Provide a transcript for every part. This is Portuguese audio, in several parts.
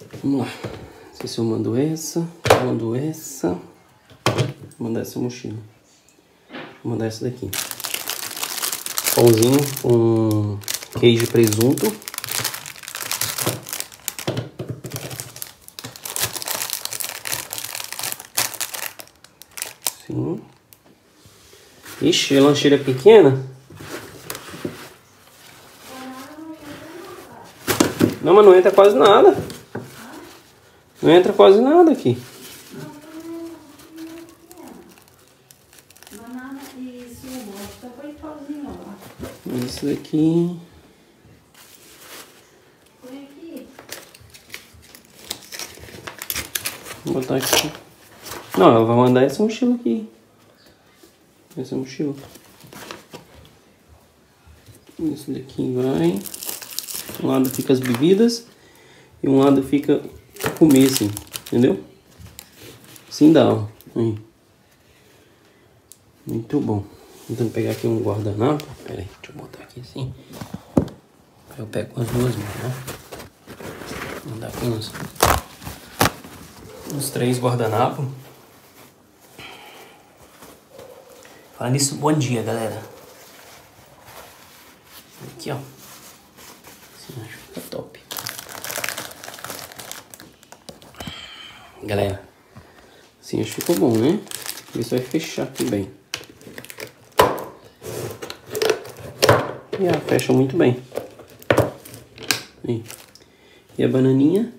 Vamos lá. Não sei se eu mando essa. Mando essa. Vou mandar essa mochila. Vou mandar essa daqui. Pãozinho com queijo e presunto. Sim. Ixi, a lancheira é pequena. Não, mas não entra quase nada. Não entra quase nada aqui. Isso daqui. Vou botar aqui. Não, ela vai mandar essa mochila aqui. Essa mochila. Isso daqui vai. Um lado fica as bebidas e um lado fica comer, assim, entendeu? Assim dá, ó. Aí. Muito bom. Tentando pegar aqui um guardanapo. Pera aí, deixa eu botar aqui assim. Eu pego com as duas mãos, né? Vou mandar aqui uns 3 guardanapos. Falando nisso, bom dia, galera. Aqui, ó. Assim, acho que fica top. Galera, assim acho que ficou bom, né? Isso vai fechar aqui bem. E fecha muito bem. E a bananinha.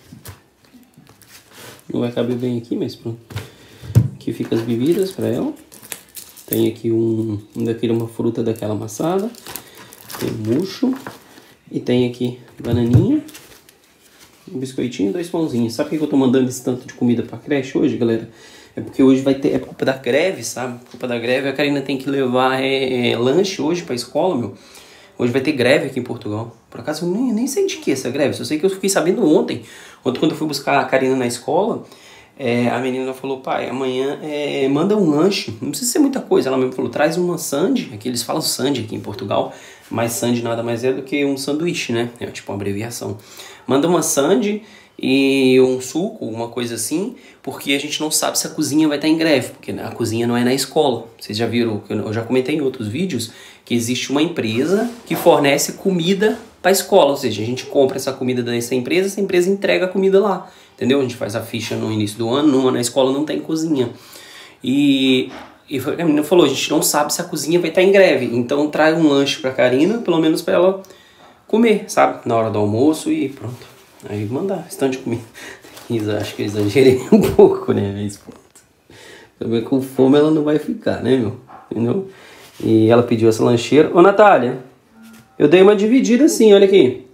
Não vai caber bem aqui, mas pronto. Aqui fica as bebidas para ela. Tem aqui uma fruta daquela amassada. Tem murcho. E tem aqui bananinha. Um biscoitinho e 2 pãozinhos. Sabe por que eu tô mandando esse tanto de comida pra creche hoje, galera? É porque hoje vai ter... É por culpa da greve, sabe? Por culpa da greve, a Karina tem que levar lanche hoje pra escola, meu. Hoje vai ter greve aqui em Portugal. Por acaso, eu nem sei de que essa greve. Só sei que eu fiquei sabendo ontem. Ontem, quando eu fui buscar a Karina na escola, a menina falou, pai, amanhã manda um lanche. Não precisa ser muita coisa. Ela mesmo falou, traz uma sandy. Aqui eles falam sandy aqui em Portugal. Mas sandy nada mais é do que um sanduíche, né? É tipo uma abreviação. Manda uma sandy e um suco, uma coisa assim, porque a gente não sabe se a cozinha vai estar em greve, porque a cozinha não é na escola. Vocês já viram, eu já comentei em outros vídeos, que existe uma empresa que fornece comida para a escola, ou seja, a gente compra essa comida dessa empresa, essa empresa entrega a comida lá, entendeu? A gente faz a ficha no início do ano, na escola não tem cozinha. E a menina falou, a gente não sabe se a cozinha vai estar em greve, então traz um lanche para a Karina, pelo menos para ela comer, sabe? Na hora do almoço e pronto. Aí mandar restante de comida. Acho que eu exagerei um pouco, né? Mas também com fome ela não vai ficar, né, meu? Entendeu? E ela pediu essa lancheira. Ô, Natália, eu dei uma dividida assim, olha aqui.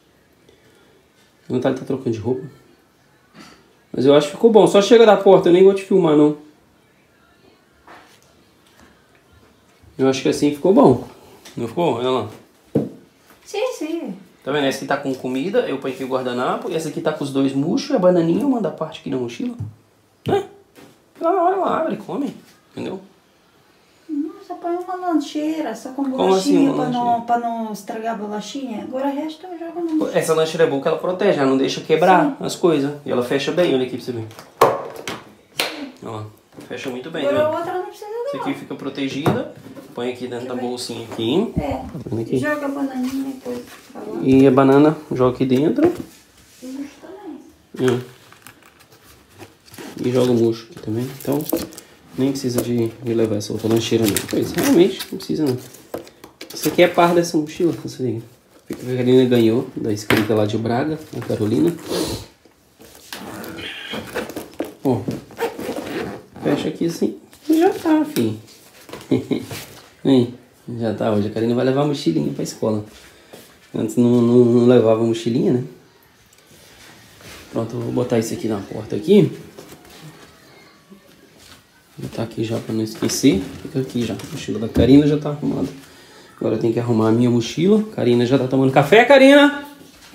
A Natália tá trocando de roupa. Mas eu acho que ficou bom. Só chega da porta, eu nem vou te filmar, não. Eu acho que assim ficou bom. Não ficou? Olha lá. Sim, sim. Tá vendo? Essa aqui tá com comida, eu ponho aqui o guardanapo. E essa aqui tá com os 2 murchos e a bananinha eu mando a parte aqui na mochila. Né? Ela abre e come. Entendeu? Nossa, põe uma lancheira, só com Como assim, bolachinha pra não estragar a bolachinha. Agora o resto eu jogo no... Essa lancheira é boa que ela protege, ela não deixa quebrar as coisas. E ela fecha bem, olha aqui pra você ver. Olha lá, fecha muito bem. Agora a outra não precisa não. Essa aqui fica protegida. Põe aqui dentro da bolsinha aqui. Aqui. Joga a bananinha e coisa. E a banana joga aqui dentro. E o murcho também. E joga o murcho aqui também. Então, nem precisa de levar essa outra lancheira não. Pois, realmente, não precisa não. Isso aqui é par dessa mochila, você liga. A Karina ganhou da escrita lá de Braga, a Carolina. Ó. Fecha aqui assim. E já tá, filho. Aí, já tá. Hoje a Karina vai levar a mochilinha pra escola. Antes não levava a mochilinha, né? Pronto, eu vou botar isso aqui na porta aqui. Vou botar aqui já pra não esquecer. Fica aqui já. A mochila da Karina já tá arrumada. Agora eu tenho que arrumar a minha mochila. Karina já tá tomando café, Karina?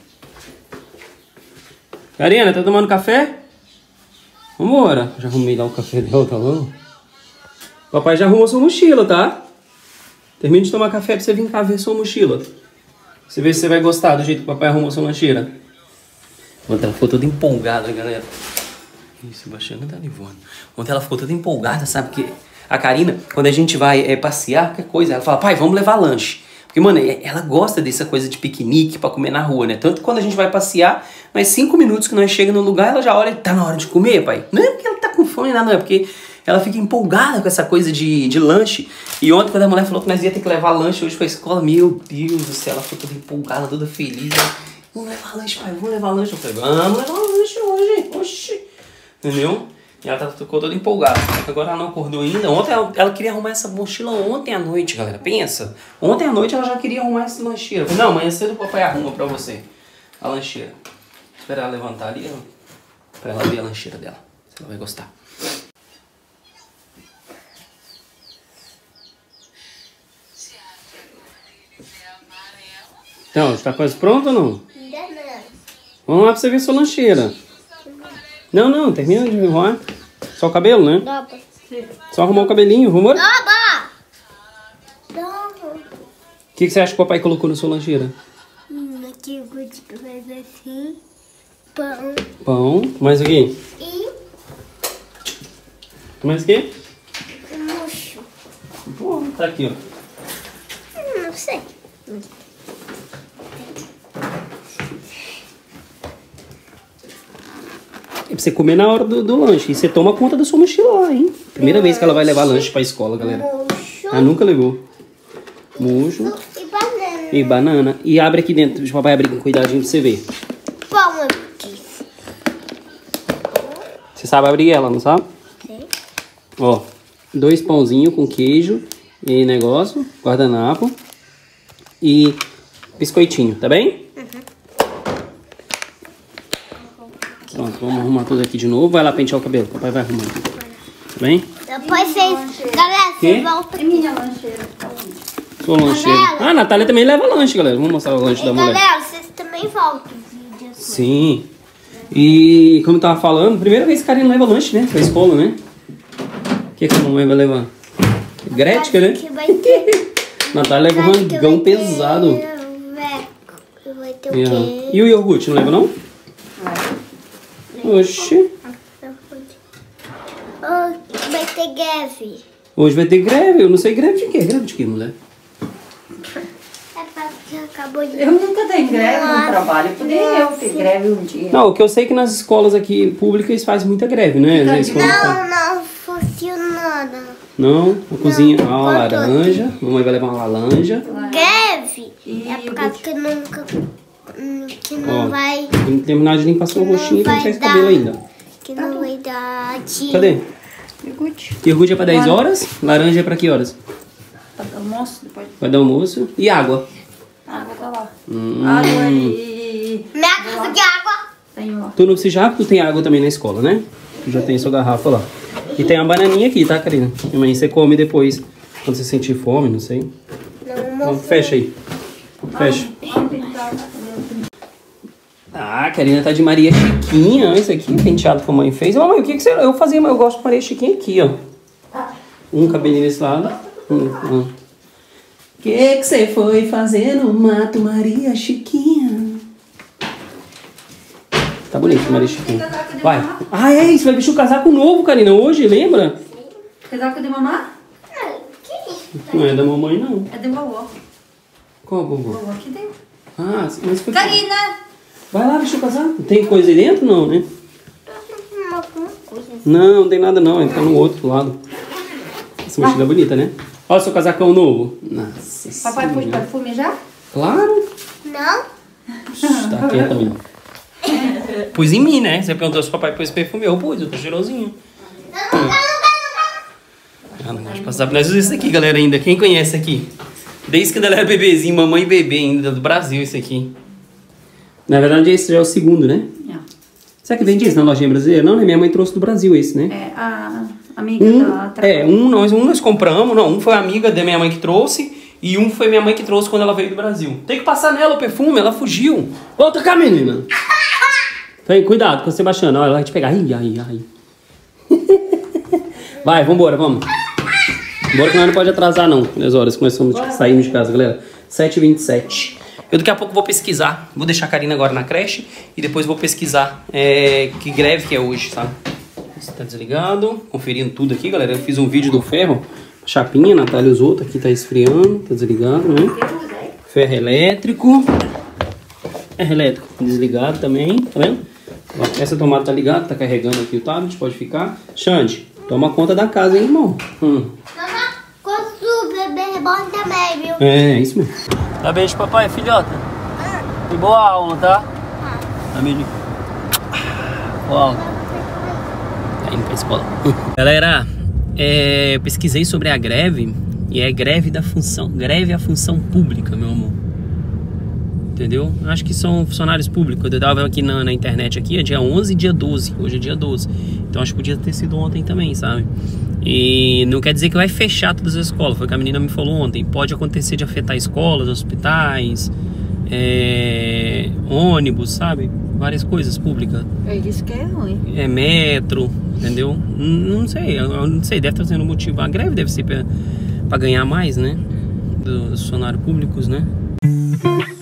Karina, tá tomando café? Vambora. Já arrumei lá o café dela, tá bom? Papai já arrumou sua mochila, tá? Termina de tomar café pra você vir cá ver sua mochila. Você vê se você vai gostar do jeito que o papai arrumou sua lancheira. Ontem ela ficou toda empolgada, galera. Isso, Sebastiana tá levando. Ontem ela ficou toda empolgada, sabe? Porque a Karina, quando a gente vai passear, qualquer coisa, ela fala, pai, vamos levar lanche. Porque, mano, ela gosta dessa coisa de piquenique pra comer na rua, né? Tanto que quando a gente vai passear, mas 5 minutos que nós chegamos no lugar, ela já olha e tá na hora de comer, pai. Não é porque ela tá com fome, não, é porque ela fica empolgada com essa coisa de lanche. E ontem, quando a mulher falou que nós ia ter que levar lanche hoje pra escola, meu Deus do céu, ela ficou toda empolgada, toda feliz. Ela, vamos levar lanche, pai, vamos levar lanche. Eu falei, vamos levar lanche hoje, oxi. Entendeu? E ela ficou toda empolgada. Só que agora ela não acordou ainda. Ontem ela queria arrumar essa mochila ontem à noite, galera. Pensa. Ontem à noite ela já queria arrumar essa lancheira. Eu falei, não, amanhã cedo o papai arruma pra você a lancheira. Esperar ela levantar ali, ó, pra ela ver a lancheira dela. Se ela vai gostar. Então, está quase pronto ou não? Ainda não. Vamos lá pra você ver sua lancheira. Não, termina de arrumar. Só o cabelo, né? Dá. Só arrumar o cabelinho, vamos embora? Dá. O que você acha que o papai colocou na sua lancheira? Aqui o Gucci faz assim. Pão. Pão. Mais o quê? E Mais o quê? murcho. Pô, tá aqui, ó. Não sei. É pra você comer na hora do lanche. E você toma conta da sua mochila lá, hein? Primeira vez que ela vai levar lanche pra escola, galera. Murcho Ela nunca levou. Murcho e banana. e banana. E abre aqui dentro. Deixa o papai abrir com cuidadinho pra você ver. Pão aqui. Você sabe abrir ela, não sabe? Sim. Ó, 2 pãozinhos com queijo e negócio, guardanapo e biscoitinho, tá bem? Pronto, vamos arrumar tudo aqui de novo. Vai lá pentear o cabelo, o papai vai arrumar aqui. Tá bem? Depois vocês... Galera, Quê? vocês voltam É minha lancheira. Sua lancheira. Ah, a Natália também leva lanche, galera. Vamos mostrar o lanche da mulher. Galera, vocês também voltam o vídeo. Sim. E como eu tava falando, primeira vez que a Karina leva lanche, né? Pra escola, né? O que a mamãe vai levar? Grética, né? Que vai ter... Natália leva um rangão pesado. Vai ter o quê? E o iogurte, não leva não? Oxi. Vai ter greve. Hoje vai ter greve. Eu não sei greve de quê. Greve de quê, mulher? É porque acabou de... Eu nunca dei greve no trabalho. Poderia eu ter greve um dia. Não, o que eu sei é que nas escolas aqui públicas faz muita greve, né? Às vezes quando tá- Não funciona nada. Não, a cozinha. Ah, uma laranja. Mamãe vai levar uma laranja. Greve E é por causa que nunca... Que Ó, não vai... tem que terminar de limpar seu Que não rostinho e vai pentear esse dar. cabelo ainda. Que não vai dar de... Cadê? Iogurte. Iogurte é pra 10 horas, laranja é pra que horas? Tá do almoço depois. Vai dar almoço. E água? A água tá lá. Hum. Água e... Minha casa de água. Tem lá. Tu não precisa já, porque tu tem água também na escola, né? Tu já tem sua garrafa lá. E tem uma bananinha aqui, tá, Karina? E amanhã você come depois, quando você sentir fome, não sei. Então, fecha aí. Fecha. Ah, a Karina tá de Maria Chiquinha. Esse aqui, penteado que a mãe fez. Mamãe, o que você... Eu fazia, mas eu gosto de Maria Chiquinha aqui, ó. Um cabelinho desse lado. O que você foi fazer no mato, Maria Chiquinha? Tá bonito, Maria Chiquinha. Vai. Ah, é isso. Vai vestir o casaco novo, Karina, hoje, lembra? Casaco de mamá? Que isso? Não é da mamãe, não. É de vovó. Qual, vovô? Vovó aqui dentro. Ah, mas foi... Karina! Vai lá vestir o casaco. Tem coisa aí dentro? Não, né? Alguma coisa. Não, não tem nada não. Ele tá no outro lado. Essa mochila é bonita, né? Olha o seu casacão novo. Nossa Papai pôs senhora. perfume já? Claro. Não? Tá quieta, menina. Pus em mim, né? Você perguntou se o papai pôs perfume. Eu pus, eu tô cheirosinho. Ah, não gosto de passar por nós isso aqui, galera, ainda. Quem conhece aqui? Desde que ela era bebezinho, mamãe e bebê ainda, do Brasil, isso aqui. Na verdade, esse já é o segundo, né? Não. Será que vende isso na lojinha brasileira? Não, né? Minha mãe trouxe do Brasil esse, né? É a amiga da... Um nós compramos, não, um foi a amiga da minha mãe que trouxe e um foi minha mãe que trouxe quando ela veio do Brasil. Tem que passar nela o perfume, ela fugiu. Volta cá, menina. Vem, cuidado com você baixando, ela vai te pegar. Ai. Vai, vambora, vamos. Bora que nós não pode atrasar não, nas horas que nós estamos saindo de casa, galera. 7h27. Eu daqui a pouco vou pesquisar. Vou deixar a Karina agora na creche e depois vou pesquisar que greve que é hoje, sabe? Esse tá desligado. Conferindo tudo aqui, galera. Eu fiz um vídeo do ferro. Chapinha, a Natália usou. Tá aqui, tá esfriando. Tá desligado, né? Ferro elétrico. Ferro elétrico desligado também, tá vendo? Ó, essa tomada tá ligada, tá carregando aqui o tablet, pode ficar. Xande, toma conta da casa, hein, irmão? Quando o bebê é bom também, viu? É, isso mesmo. Dá beijo, papai, filhota. E boa aula, tá? Dá beijo. Boa aula. Tá indo pra escola. Galera, eu pesquisei sobre a greve e é greve da função. Greve à função pública, meu amor. Entendeu? Acho que são funcionários públicos. Eu tava aqui na internet aqui, é dia 11 e dia 12. Hoje é dia 12. Então acho que podia ter sido ontem também, sabe? E não quer dizer que vai fechar todas as escolas. Foi o que a menina me falou ontem. Pode acontecer de afetar escolas, hospitais, ônibus, sabe? Várias coisas públicas. Ele disse que é ruim. É metro, entendeu? Não sei, eu não sei, deve estar sendo motivo. A greve deve ser pra ganhar mais, né? Dos funcionários públicos, né?